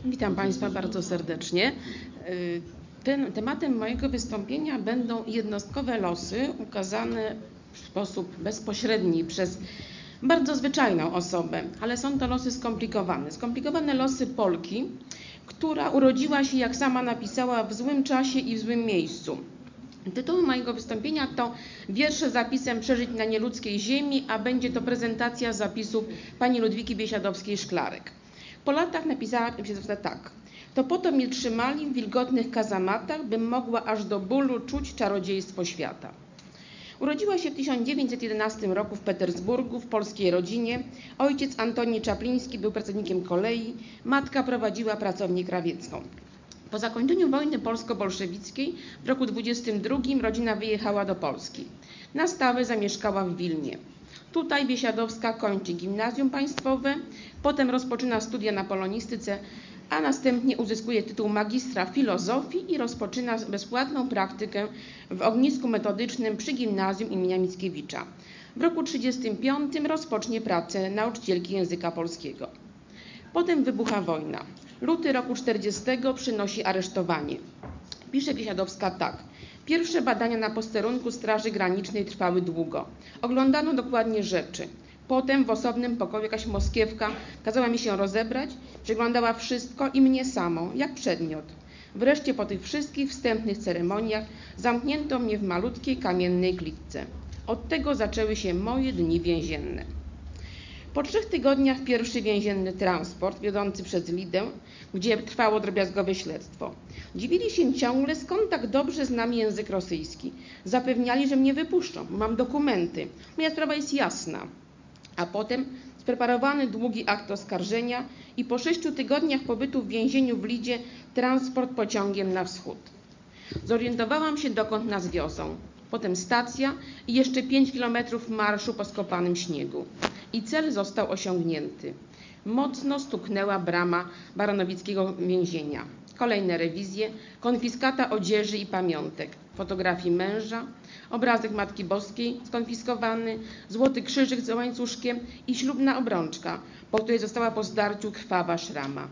Witam Państwa bardzo serdecznie. Tematem mojego wystąpienia będą jednostkowe losy ukazane w sposób bezpośredni przez bardzo zwyczajną osobę, ale są to losy skomplikowane. Skomplikowane losy Polki, która urodziła się, jak sama napisała, w złym czasie i w złym miejscu. Tytuł mojego wystąpienia to wiersze zapisem przeżyć na nieludzkiej ziemi, a będzie to prezentacja zapisów pani Ludwiki Biesiadowskiej-Szklarek. Po latach napisała się tak. To po to mnie trzymali w wilgotnych kazamatach, bym mogła aż do bólu czuć czarodziejstwo świata. Urodziła się w 1911 roku w Petersburgu, w polskiej rodzinie. Ojciec Antoni Czapliński był pracownikiem kolei, matka prowadziła pracownię krawiecką. Po zakończeniu wojny polsko-bolszewickiej w roku 1922 rodzina wyjechała do Polski. Na stałe zamieszkała w Wilnie. Tutaj Biesiadowska kończy gimnazjum państwowe, potem rozpoczyna studia na polonistyce, a następnie uzyskuje tytuł magistra filozofii i rozpoczyna bezpłatną praktykę w ognisku metodycznym przy gimnazjum imienia Mickiewicza. W roku 1935 rozpocznie pracę nauczycielki języka polskiego. Potem wybucha wojna. Luty roku 1940 przynosi aresztowanie. Pisze Biesiadowska tak. Pierwsze badania na posterunku Straży Granicznej trwały długo. Oglądano dokładnie rzeczy. Potem w osobnym pokoju jakaś moskiewka kazała mi się rozebrać, przeglądała wszystko i mnie samą, jak przedmiot. Wreszcie po tych wszystkich wstępnych ceremoniach zamknięto mnie w malutkiej kamiennej klitce. Od tego zaczęły się moje dni więzienne. Po 3 tygodniach pierwszy więzienny transport wiodący przez Lidę, gdzie trwało drobiazgowe śledztwo. Dziwili się ciągle, skąd tak dobrze znam język rosyjski. Zapewniali, że mnie wypuszczą, mam dokumenty. Moja sprawa jest jasna. A potem spreparowany długi akt oskarżenia i po 6 tygodniach pobytu w więzieniu w Lidzie transport pociągiem na wschód. Zorientowałam się, dokąd nas wiozą. Potem stacja i jeszcze 5 kilometrów marszu po skopanym śniegu. I cel został osiągnięty. Mocno stuknęła brama baronowickiego więzienia. Kolejne rewizje, konfiskata odzieży i pamiątek, fotografii męża, obrazek Matki Boskiej skonfiskowany, złoty krzyżyk z łańcuszkiem i ślubna obrączka, po której została po zdarciu krwawa szrama.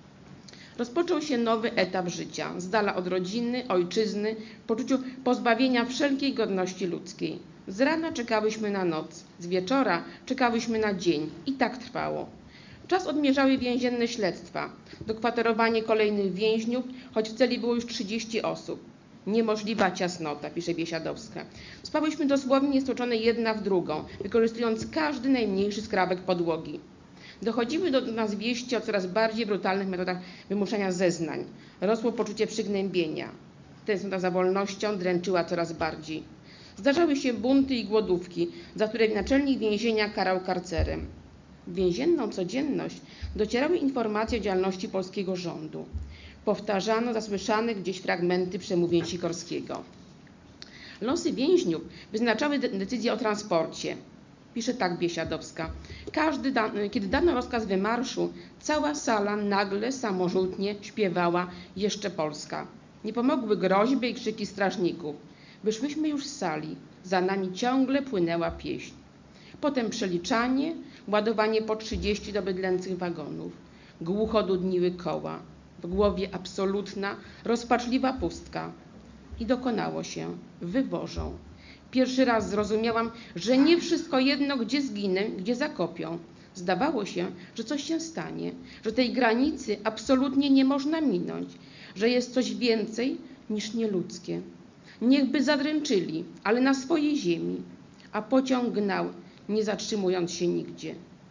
Rozpoczął się nowy etap życia, z dala od rodziny, ojczyzny, w poczuciu pozbawienia wszelkiej godności ludzkiej. Z rana czekałyśmy na noc, z wieczora czekałyśmy na dzień i tak trwało. Czas odmierzały więzienne śledztwa, dokwaterowanie kolejnych więźniów, choć w celi było już 30 osób. Niemożliwa ciasnota, pisze Biesiadowska. Spałyśmy dosłownie stłoczone jedna w drugą, wykorzystując każdy najmniejszy skrawek podłogi. Dochodziły do nas wieści o coraz bardziej brutalnych metodach wymuszania zeznań. Rosło poczucie przygnębienia. Tęsknota za wolnością dręczyła coraz bardziej. Zdarzały się bunty i głodówki, za które naczelnik więzienia karał karcerem. W więzienną codzienność docierały informacje o działalności polskiego rządu. Powtarzano zasłyszane gdzieś fragmenty przemówień Sikorskiego. Losy więźniów wyznaczały decyzję o transporcie. Pisze tak Biesiadowska. Kiedy dano rozkaz wymarszu, cała sala nagle, samorzutnie śpiewała Jeszcze Polska. Nie pomogły groźby i krzyki strażników. Wyszłyśmy już z sali, za nami ciągle płynęła pieśń. Potem przeliczanie, ładowanie po 30 do bydlęcych wagonów. Głucho dudniły koła. W głowie absolutna, rozpaczliwa pustka. I dokonało się. Wywożą. Pierwszy raz zrozumiałam, że nie wszystko jedno, gdzie zginę, gdzie zakopią. Zdawało się, że coś się stanie, że tej granicy absolutnie nie można minąć, że jest coś więcej niż nieludzkie. Niechby zadręczyli, ale na swojej ziemi, a pociąg gnał, nie zatrzymując się nigdzie.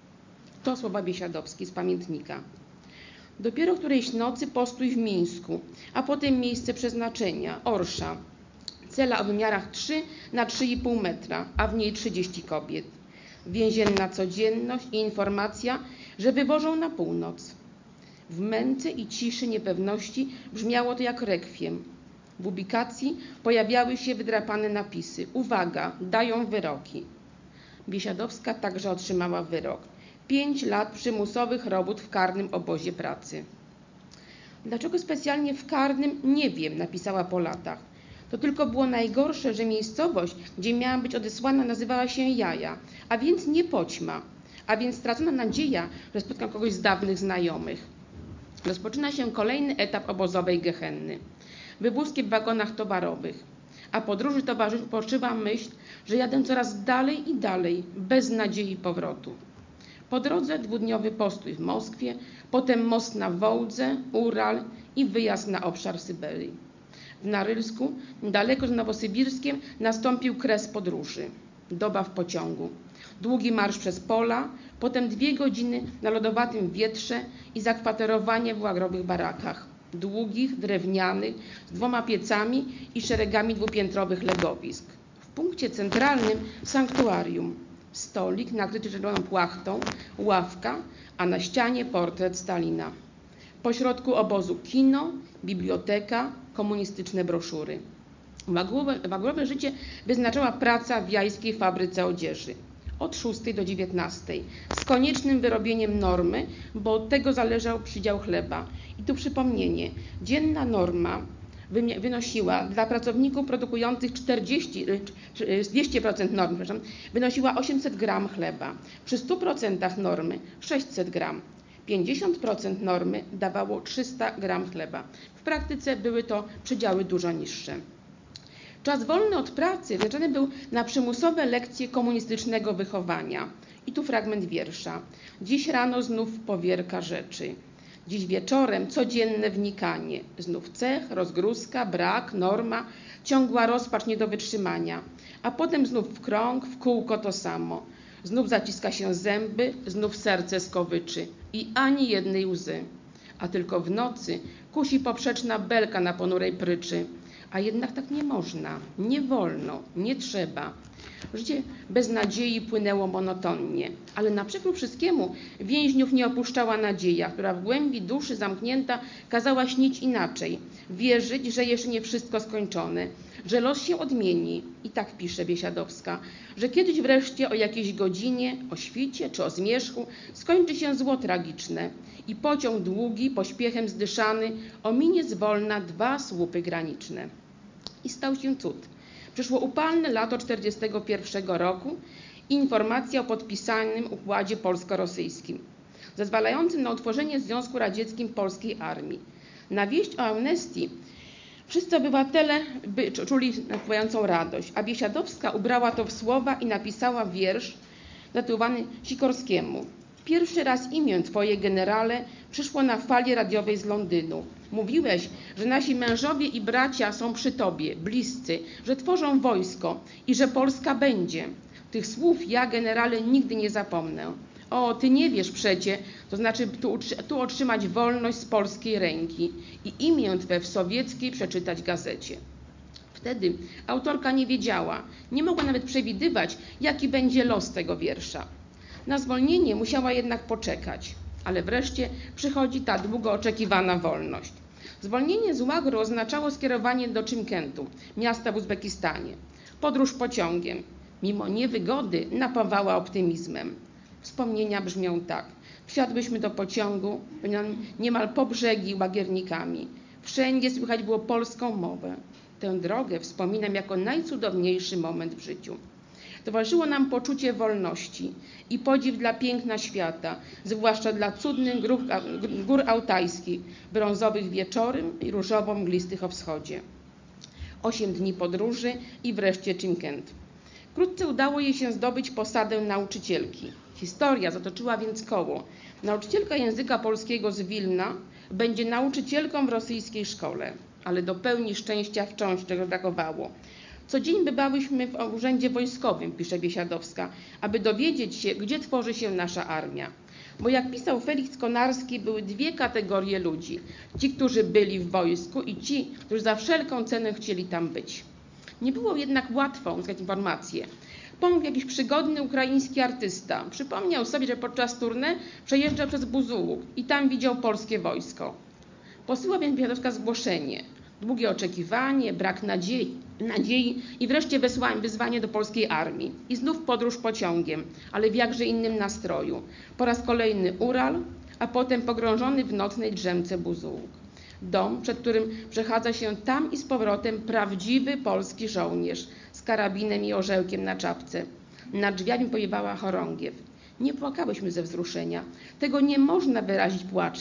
To słowa Biesiadowskiej z pamiętnika. Dopiero którejś nocy postój w Mińsku, a potem miejsce przeznaczenia, Orsza. Cela o wymiarach 3 na 3,5 metra, a w niej 30 kobiet. Więzienna codzienność i informacja, że wywożą na północ. W męce i ciszy niepewności brzmiało to jak rekwiem. W ubikacji pojawiały się wydrapane napisy. Uwaga, dają wyroki. Biesiadowska także otrzymała wyrok. 5 lat przymusowych robót w karnym obozie pracy. Dlaczego specjalnie w karnym, nie wiem, napisała po latach. To tylko było najgorsze, że miejscowość, gdzie miałam być odesłana, nazywała się Jaja, a więc nie Poćma, a więc stracona nadzieja, że spotkam kogoś z dawnych znajomych. Rozpoczyna się kolejny etap obozowej gehenny. Wywózki w wagonach towarowych. A podróży towarzyszyła myśl, że jadę coraz dalej i dalej, bez nadziei powrotu. Po drodze 2-dniowy postój w Moskwie, potem most na Wołdze, Ural i wyjazd na obszar Syberii. W Narylsku, niedaleko z Nowosybirskiem, nastąpił kres podróży. Doba w pociągu. Długi marsz przez pola, potem 2 godziny na lodowatym wietrze i zakwaterowanie w łagrowych barakach. Długich, drewnianych, z 2 piecami i szeregami 2-piętrowych legowisk. W punkcie centralnym sanktuarium. Stolik nakryty czerwoną płachtą, ławka, a na ścianie portret Stalina. Pośrodku obozu kino, biblioteka, komunistyczne broszury. Wagowe życie wyznaczała praca w jajskiej fabryce odzieży. Od 6 do 19, z koniecznym wyrobieniem normy, bo od tego zależał przydział chleba. I tu przypomnienie, dzienna norma wynosiła dla pracowników produkujących 200% normy, wynosiła 800 gram chleba. Przy 100% normy 600 gram. 50% normy dawało 300 gram chleba. W praktyce były to przydziały dużo niższe. Czas wolny od pracy wyznaczony był na przymusowe lekcje komunistycznego wychowania. I tu fragment wiersza. Dziś rano znów powierka rzeczy. Dziś wieczorem codzienne wnikanie. Znów cech, rozgrózka, brak, norma, ciągła rozpacz nie do wytrzymania. A potem znów w krąg, w kółko to samo. Znów zaciska się zęby, znów serce skowyczy. I ani jednej łzy. A tylko w nocy kusi poprzeczna belka na ponurej pryczy. A jednak tak nie można, nie wolno, nie trzeba. Życie bez nadziei płynęło monotonnie, ale na przekór wszystkiemu więźniów nie opuszczała nadzieja, która w głębi duszy zamknięta kazała śnić inaczej, wierzyć, że jeszcze nie wszystko skończone, że los się odmieni. I tak pisze Biesiadowska, że kiedyś wreszcie o jakiejś godzinie, o świcie czy o zmierzchu skończy się zło tragiczne i pociąg długi, pośpiechem zdyszany, ominie zwolna 2 słupy graniczne. I stał się cud. Przyszło upalne lato 1941 roku i informacja o podpisanym układzie polsko-rosyjskim, zezwalającym na utworzenie w Związku Radzieckim polskiej armii. Na wieść o amnestii wszyscy obywatele czuli napływającą radość, a Biesiadowska ubrała to w słowa i napisała wiersz zatytułowany Sikorskiemu. Pierwszy raz imię Twoje, generale, przyszło na fali radiowej z Londynu. Mówiłeś, że nasi mężowie i bracia są przy Tobie, bliscy, że tworzą wojsko i że Polska będzie. Tych słów ja, generale, nigdy nie zapomnę. O, Ty nie wiesz przecie, to znaczy tu otrzymać wolność z polskiej ręki i imię Twe w sowieckiej przeczytać gazecie. Wtedy autorka nie wiedziała, nie mogła nawet przewidywać, jaki będzie los tego wiersza. Na zwolnienie musiała jednak poczekać, ale wreszcie przychodzi ta długo oczekiwana wolność. Zwolnienie z łagru oznaczało skierowanie do Czymkentu, miasta w Uzbekistanie. Podróż pociągiem, mimo niewygody, napawała optymizmem. Wspomnienia brzmią tak. Wsiadłyśmy do pociągu, niemal po brzegi łagiernikami. Wszędzie słychać było polską mowę. Tę drogę wspominam jako najcudowniejszy moment w życiu. Towarzyszyło nam poczucie wolności i podziw dla piękna świata, zwłaszcza dla cudnych gór altajskich, brązowych wieczorem i różowo-mglistych o wschodzie. 8 dni podróży i wreszcie Czymkent. Wkrótce udało jej się zdobyć posadę nauczycielki. Historia zatoczyła więc koło. Nauczycielka języka polskiego z Wilna będzie nauczycielką w rosyjskiej szkole, ale do pełni szczęścia wciąż tego brakowało. Co dzień bywałyśmy w urzędzie wojskowym, pisze Biesiadowska, aby dowiedzieć się, gdzie tworzy się nasza armia. Bo jak pisał Feliks Konarski, były 2 kategorie ludzi. Ci, którzy byli w wojsku i ci, którzy za wszelką cenę chcieli tam być. Nie było jednak łatwo uzyskać informacje. Pomógł jakiś przygodny ukraiński artysta. Przypomniał sobie, że podczas tournée przejeżdżał przez Buzułuk i tam widział polskie wojsko. Posyła więc Biesiadowska zgłoszenie. Długie oczekiwanie, brak nadziei i wreszcie wyzwanie do polskiej armii. I znów podróż pociągiem, ale w jakże innym nastroju. Po raz kolejny Ural, a potem pogrążony w nocnej drzemce Buzułuk. Dom, przed którym przechadza się tam i z powrotem prawdziwy polski żołnierz z karabinem i orzełkiem na czapce. Nad drzwiami powiewała chorągiew. Nie płakałyśmy ze wzruszenia. Tego nie można wyrazić płaczem,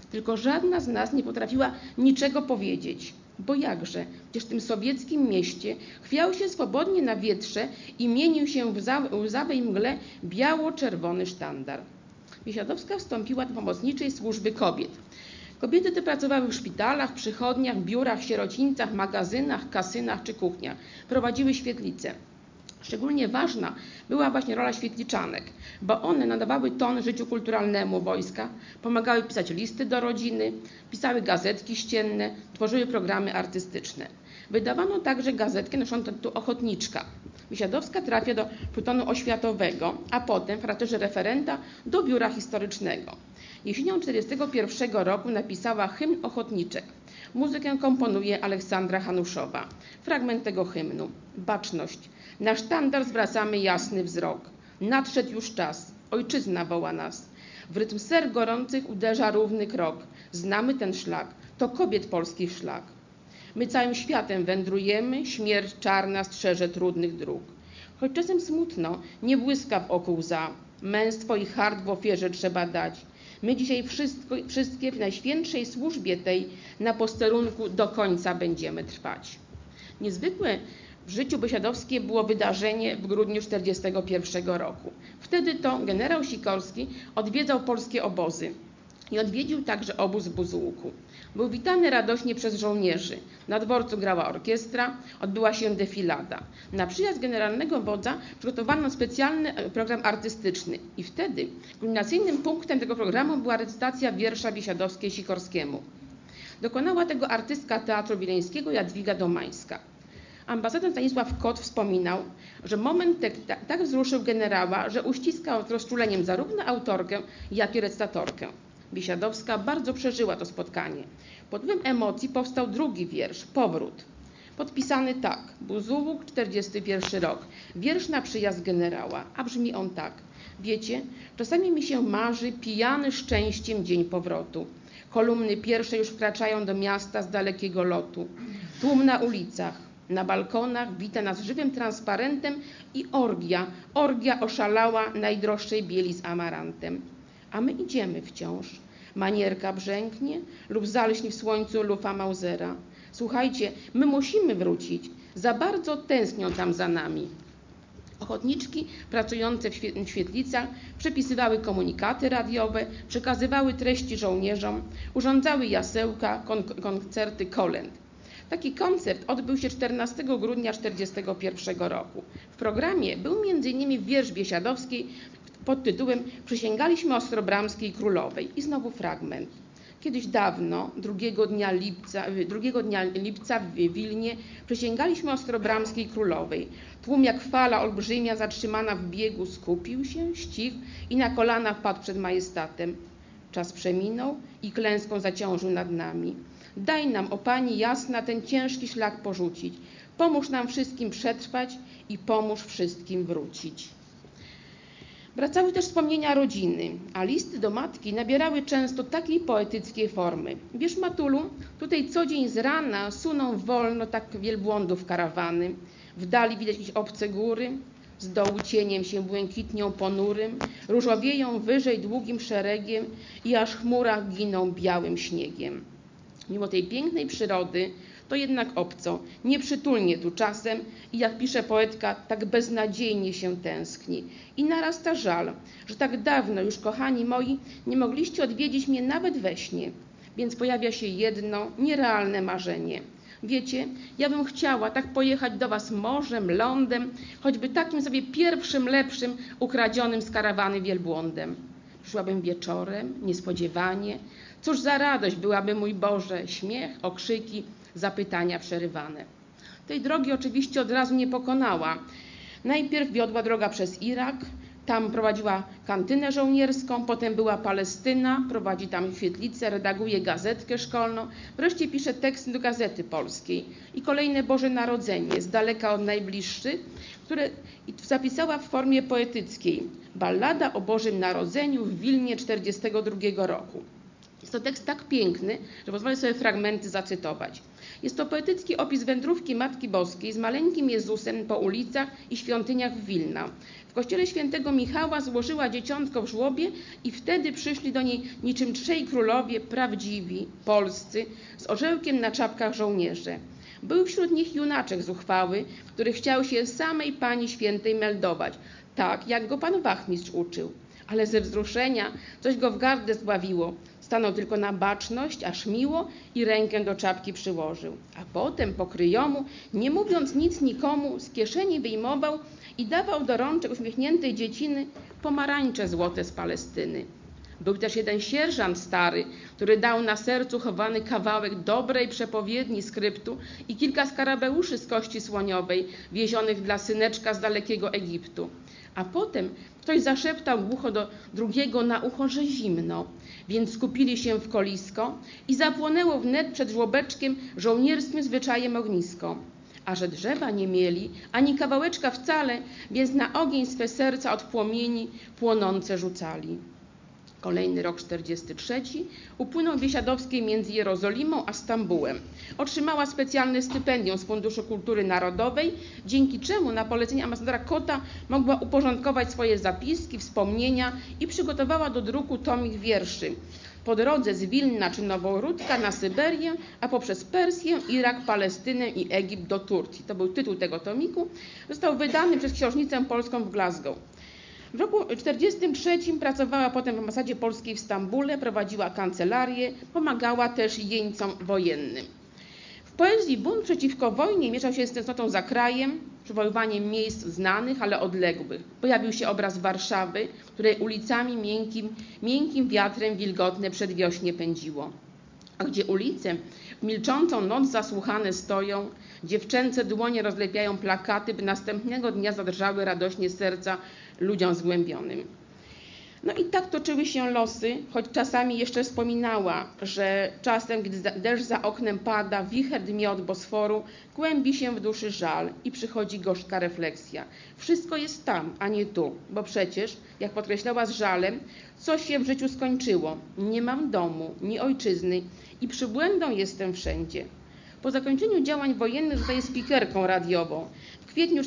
tylko żadna z nas nie potrafiła niczego powiedzieć. Bo jakże, przecież w tym sowieckim mieście chwiał się swobodnie na wietrze i mienił się w łzawej mgle biało-czerwony sztandar. Biesiadowska wstąpiła do pomocniczej służby kobiet. Kobiety te pracowały w szpitalach, przychodniach, biurach, sierocińcach, magazynach, kasynach czy kuchniach. Prowadziły świetlice. Szczególnie ważna była właśnie rola świetliczanek, bo one nadawały ton życiu kulturalnemu wojska, pomagały pisać listy do rodziny, pisały gazetki ścienne, tworzyły programy artystyczne. Wydawano także gazetkę noszącą tytuł Ochotniczka. Biesiadowska trafia do plutonu oświatowego, a potem w charakterze referenta do biura historycznego. Jesienią 1941 roku napisała hymn ochotniczek. Muzykę komponuje Aleksandra Hanuszowa. Fragment tego hymnu. Baczność. Na sztandar zwracamy jasny wzrok. Nadszedł już czas. Ojczyzna woła nas. W rytm ser gorących uderza równy krok. Znamy ten szlak. To kobiet polskich szlak. My całym światem wędrujemy, śmierć czarna strzeże trudnych dróg. Choć czasem smutno, nie błyska w oku łza. Męstwo i hart w ofierze trzeba dać. My dzisiaj wszystkie w najświętszej służbie tej na posterunku do końca będziemy trwać. Niezwykłe w życiu Biesiadowskiej było wydarzenie w grudniu 1941 roku. Wtedy to generał Sikorski odwiedzał polskie obozy i odwiedził także obóz w Buzułku. Był witany radośnie przez żołnierzy. Na dworcu grała orkiestra, odbyła się defilada. Na przyjazd generalnego wodza przygotowano specjalny program artystyczny i wtedy kulminacyjnym punktem tego programu była recytacja wiersza Biesiadowskiej Sikorskiemu. Dokonała tego artystka Teatru Wileńskiego Jadwiga Domańska. Ambasador Stanisław Kot wspominał, że moment tak wzruszył generała, że uściskał z rozczuleniem zarówno autorkę, jak i recytatorkę. Biesiadowska bardzo przeżyła to spotkanie. Pod wpływem emocji powstał drugi wiersz, Powrót. Podpisany tak, Buzułuk, 41 rok, wiersz na przyjazd generała, a brzmi on tak. Wiecie, czasami mi się marzy pijany szczęściem dzień powrotu. Kolumny pierwsze już wkraczają do miasta z dalekiego lotu. Tłum na ulicach, na balkonach wita nas żywym transparentem i orgia oszalała najdroższej bieli z amarantem. A my idziemy wciąż. Manierka brzęknie lub zalśni w słońcu lufa Mausera. Słuchajcie, my musimy wrócić. Za bardzo tęsknią tam za nami. Ochotniczki pracujące w świetlicach przepisywały komunikaty radiowe, przekazywały treści żołnierzom, urządzały jasełka, koncerty kolęd. Taki koncert odbył się 14 grudnia 1941 roku. W programie był m.in. wiersz Biesiadowskiej pod tytułem Przysięgaliśmy Ostrobramskiej Królowej. I znowu fragment. Kiedyś dawno, 2 dnia lipca w Wilnie, przysięgaliśmy Ostrobramskiej Królowej. Tłum jak fala olbrzymia zatrzymana w biegu skupił się, ścichł i na kolana wpadł przed majestatem. Czas przeminął i klęską zaciążył nad nami. Daj nam, o Pani jasna, ten ciężki szlak porzucić. Pomóż nam wszystkim przetrwać i pomóż wszystkim wrócić. Wracały też wspomnienia rodziny, a listy do matki nabierały często takiej poetyckiej formy. Wiesz, Matulu, tutaj co dzień z rana suną wolno tak wielbłądów karawany. W dali widać jakieś obce góry, z dołu cieniem się błękitnią ponurym, różowieją wyżej długim szeregiem i aż w chmurach giną białym śniegiem. Mimo tej pięknej przyrody, to jednak obco, nieprzytulnie tu czasem i jak pisze poetka, tak beznadziejnie się tęskni. I narasta żal, że tak dawno już, kochani moi, nie mogliście odwiedzić mnie nawet we śnie. Więc pojawia się jedno nierealne marzenie. Wiecie, ja bym chciała tak pojechać do was morzem, lądem, choćby takim sobie pierwszym, lepszym, ukradzionym z karawany wielbłądem. Przyszłabym wieczorem, niespodziewanie. Cóż za radość byłaby, mój Boże, śmiech, okrzyki, zapytania przerywane. Tej drogi oczywiście od razu nie pokonała. Najpierw wiodła droga przez Irak, tam prowadziła kantynę żołnierską, potem była Palestyna, prowadzi tam świetlicę, redaguje gazetkę szkolną, wreszcie pisze teksty do Gazety Polskiej i kolejne Boże Narodzenie, z daleka od najbliższych, które zapisała w formie poetyckiej. Ballada o Bożym Narodzeniu w Wilnie 1942 roku. Jest to tekst tak piękny, że pozwolę sobie fragmenty zacytować. Jest to poetycki opis wędrówki Matki Boskiej z maleńkim Jezusem po ulicach i świątyniach w Wilna. W kościele świętego Michała złożyła dzieciątko w żłobie i wtedy przyszli do niej niczym trzej królowie, prawdziwi, polscy, z orzełkiem na czapkach żołnierze. Był wśród nich junaczek zuchwały, który chciał się samej Pani Świętej meldować, tak jak go pan wachmistrz uczył. Ale ze wzruszenia coś go w gardę zdławiło. Stanął tylko na baczność, aż miło i rękę do czapki przyłożył. A potem po kryjomu, nie mówiąc nic nikomu, z kieszeni wyjmował i dawał do rączek uśmiechniętej dzieciny pomarańcze złote z Palestyny. Był też jeden sierżant stary, który dał na sercu chowany kawałek dobrej przepowiedni skryptu i kilka skarabeuszy z kości słoniowej, wiezionych dla syneczka z dalekiego Egiptu. A potem ktoś zaszeptał głucho do drugiego na ucho, że zimno, więc skupili się w kolisko i zapłonęło wnet przed żłobeczkiem żołnierskim zwyczajem ognisko. A że drzewa nie mieli, ani kawałeczka wcale, więc na ogień swe serca od płomieni płonące rzucali. Kolejny rok 43 upłynął w Biesiadowskiej między Jerozolimą a Stambułem. Otrzymała specjalne stypendium z Funduszu Kultury Narodowej, dzięki czemu na polecenie ambasadora Kotta mogła uporządkować swoje zapiski, wspomnienia i przygotowała do druku tomik wierszy. Po drodze z Wilna czy Noworódka na Syberię, a poprzez Persję, Irak, Palestynę i Egipt do Turcji. To był tytuł tego tomiku. Został wydany przez Książnicę Polską w Glasgow. W roku 1943 pracowała potem w ambasadzie polskiej w Stambule, prowadziła kancelarię, pomagała też jeńcom wojennym. W poezji bunt przeciwko wojnie mieszał się z tęsknotą za krajem, przywoływaniem miejsc znanych, ale odległych. Pojawił się obraz Warszawy, której ulicami miękkim wiatrem wilgotne przedwiośnie pędziło. A gdzie ulice w milczącą noc zasłuchane stoją, dziewczęce dłonie rozlepiają plakaty, by następnego dnia zadrżały radośnie serca ludziom zgłębionym. No i tak toczyły się losy, choć czasami jeszcze wspominała, że czasem, gdy deszcz za oknem pada, wicher dmie od Bosforu, kłębi się w duszy żal i przychodzi gorzka refleksja. Wszystko jest tam, a nie tu, bo przecież, jak podkreślała z żalem, coś się w życiu skończyło. Nie mam domu, ni ojczyzny i przybłędą jestem wszędzie. Po zakończeniu działań wojennych zostaje spikerką radiową. W kwietniu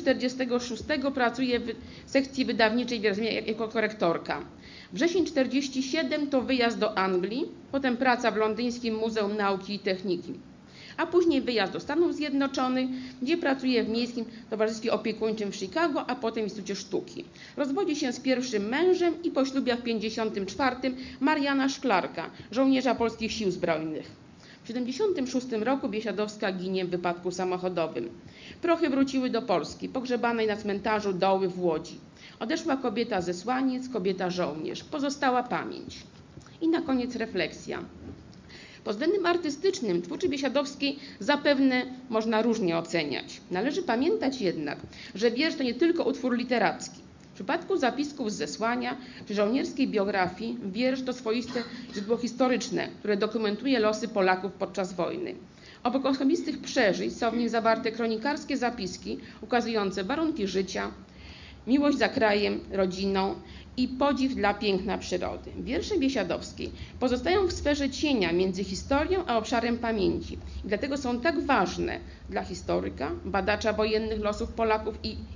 1946 pracuje w sekcji wydawniczej w Jerozolimie jako korektorka. Wrzesień 1947 to wyjazd do Anglii, potem praca w Londyńskim Muzeum Nauki i Techniki, a później wyjazd do Stanów Zjednoczonych, gdzie pracuje w Miejskim Towarzystwie Opiekuńczym w Chicago, a potem w Instytucie Sztuki. Rozwodzi się z pierwszym mężem i po ślubie w 1954 Mariana Szklarka, żołnierza Polskich Sił Zbrojnych. W 1976 roku Biesiadowska ginie w wypadku samochodowym. Prochy wróciły do Polski, pogrzebanej na cmentarzu Doły w Łodzi. Odeszła kobieta zesłaniec, kobieta żołnierz. Pozostała pamięć. I na koniec refleksja. Pod względem artystycznym twórczy Biesiadowskiej zapewne można różnie oceniać. Należy pamiętać jednak, że wiersz to nie tylko utwór literacki. W przypadku zapisków z zesłania czy żołnierskiej biografii wiersz to swoiste źródło historyczne, które dokumentuje losy Polaków podczas wojny. Obok osobistych przeżyć są w nim zawarte kronikarskie zapiski ukazujące warunki życia, miłość za krajem, rodziną i podziw dla piękna przyrody. Wiersze Biesiadowskiej pozostają w sferze cienia między historią a obszarem pamięci i dlatego są tak ważne dla historyka, badacza wojennych losów Polaków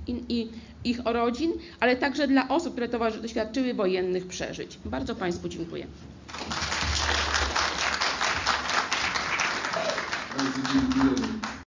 i ich rodzin, ale także dla osób, które doświadczyły wojennych przeżyć. Bardzo Państwu dziękuję. Bardzo dziękuję.